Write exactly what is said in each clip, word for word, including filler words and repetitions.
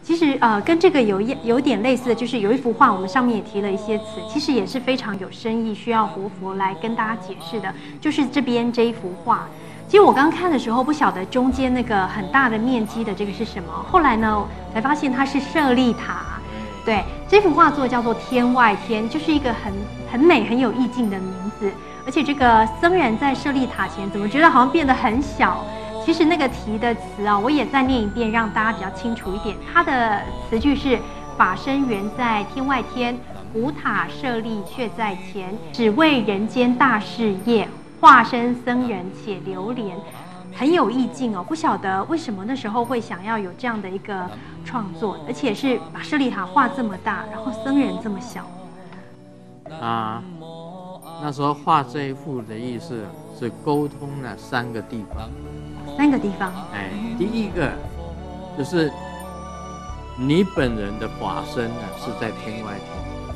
其实呃，跟这个有一有点类似的，就是有一幅画，我们上面也提了一些词，其实也是非常有深意，需要活佛来跟大家解释的。就是这边这一幅画，其实我刚看的时候不晓得中间那个很大的面积的这个是什么，后来呢才发现它是舍利塔。对，这幅画作叫做《天外天》，就是一个很很美很有意境的名字。而且这个僧人在舍利塔前，怎么觉得好像变得很小？其实那个题的词啊，我也再念一遍，让大家比较清楚一点。它的词句是：法身原在天外天，古塔舍利却在前，只为人间大事业，化身僧人且流连。很有意境哦，不晓得为什么那时候会想要有这样的一个创作，而且是把舍利塔画这么大，然后僧人这么小。 啊，那时候画这一幅的意思是沟通了三个地方。 三个地方， 哎，第一个就是你本人的法身呢是在天外天，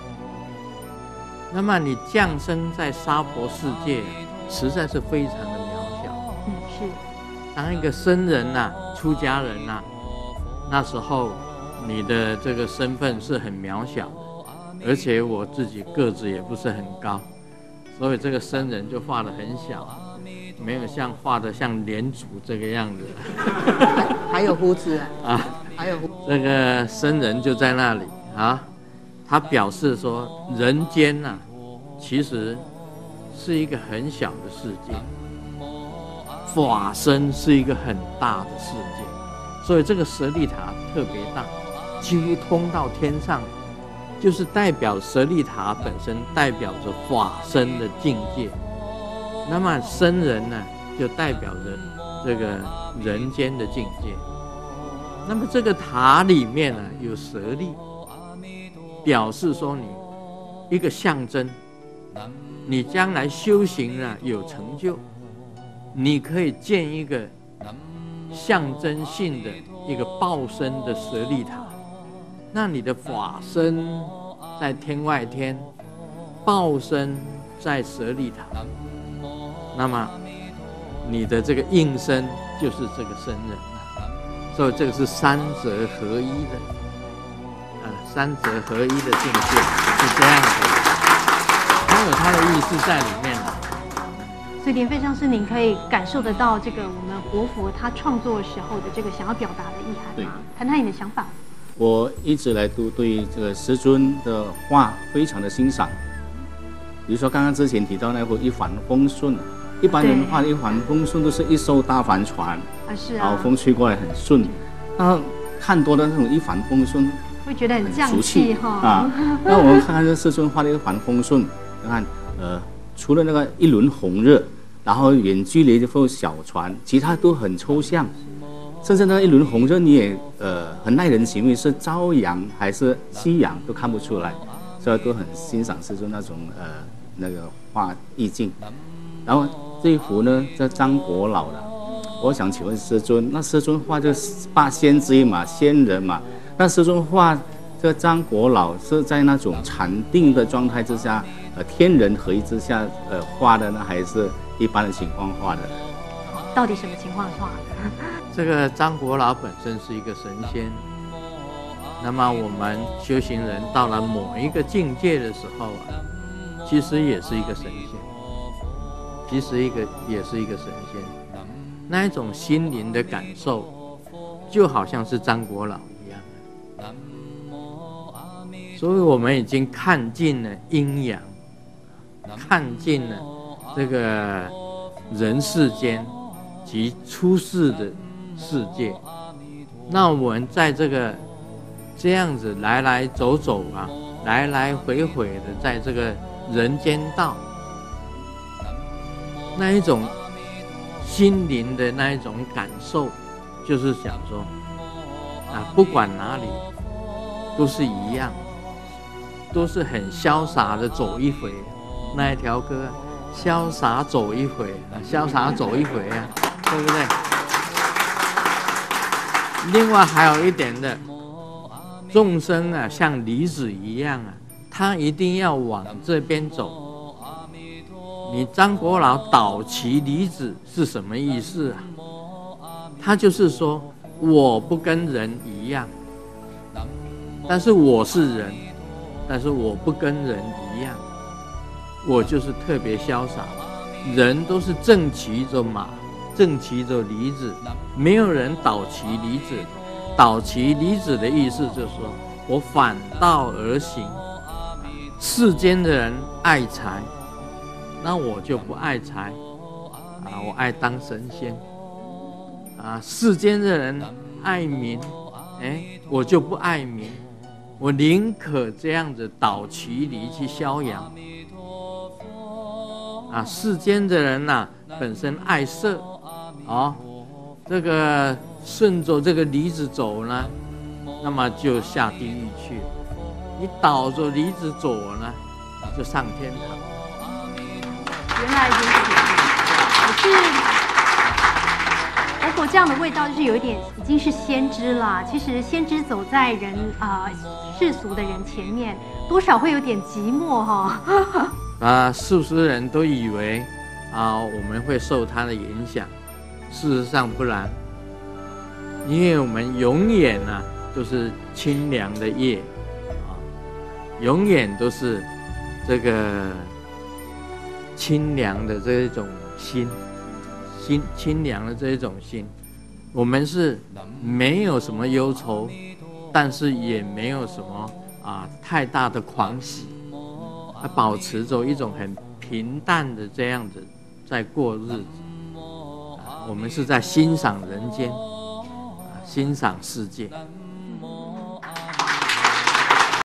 那么你降生在娑婆世界，实在是非常的渺小。 嗯，是。 当一个僧人呐、啊，出家人呐、啊，那时候你的这个身份是很渺小的，而且我自己个子也不是很高，所以这个僧人就画得很小。没有像画的像莲祖这个样子， 还, 还有胡子啊， 啊还有胡子。 这个僧人就在那里啊，他表示说，人间呐、啊，其实是一个很小的世界，法身是一个很大的世界，所以这个舍利塔特别大，几乎通到天上，就是代表舍利塔本身代表着法身的境界。那么僧人呢，就代表着这个人间的境界。那么这个塔里面呢，有舍利，表示说你一个象征，你将来修行呢有成就，你可以建一个象征性的一个报身的舍利塔。那你的法身在天外天，报身在舍利塔。那么你的这个应身就是这个僧人了，所以这个是三者合一的，啊，三者合一的境界是这样的，它有它的意思在里面了。 所以莲费上师，您可以感受得到这个我们活佛他创作时候的这个想要表达的意涵吗？谈谈你的想法。 我一直来都对这个师尊的画非常的欣赏，比如说刚刚之前提到那幅一帆风顺。一般人画一帆风顺都是一艘大帆船， 啊是啊， 然后风吹过来很顺。然后看多了那种一帆风顺， 会觉得很降气哈。 啊，那我们看看这师尊画的一帆风顺，你看呃，除了那个一轮红日，然后远距离就小船，其他都很抽象，甚至那一轮红日你也呃很耐人寻味，是朝阳还是夕阳都看不出来，所以都很欣赏师尊那种呃那个画意境。然后这一幅呢，叫张国老的，我想请问师尊，那师尊画这八仙之一嘛，仙人嘛，那师尊画这张国老是在那种禅定的状态之下，呃，天人合一之下，呃，画的呢，还是一般的情况画的？ 到底什么情况画的？ 这个张国老本身是一个神仙，那么我们修行人到了某一个境界的时候啊，其实也是一个神仙。其实一个也是一个神仙，那一种心灵的感受，就好像是张国老一样。所以我们已经看尽了阴阳，看尽了这个人世间及出世的世界。那我们在这个这样子来来走走啊，来来回回的在这个人间道。那一种心灵的那一种感受，就是想说啊，不管哪里都是一样，都是很潇洒的走一回。那一条歌，潇洒走一回啊，潇洒走一回啊，对不对？另外还有一点的，众生啊，像离子一样啊，他一定要往这边走。你张国老倒骑离子是什么意思啊？他就是说，我不跟人一样， 但是我是人，但是我不跟人一样，我就是特别潇洒。人都是正骑着马，正骑着驴子，没有人倒骑驴子。倒骑驴子的意思就是说我反道而行。世间的人爱财，那我就不爱财啊，我爱当神仙啊。世间的人爱民，哎，我就不爱民，我宁可这样子倒骑驴去逍遥啊。世间的人呐、啊，本身爱色，哦，这个顺着这个驴子走呢，那么就下地狱去了。你倒着驴子走呢，就上天堂。 原来如此，可是佛陀这样的味道，就是有一点已经是先知了。其实先知走在人啊、呃、世俗的人前面，多少会有点寂寞哈、哦。 啊，世俗人都以为啊我们会受他的影响，事实上不然，因为我们永远啊都是清凉的夜。永远都是这个清凉的这一种心，心清凉的这一种心。我们是没有什么忧愁，但是也没有什么啊太大的狂喜，啊，保持着一种很平淡的这样子在过日子。啊，我们是在欣赏人间，啊，欣赏世界。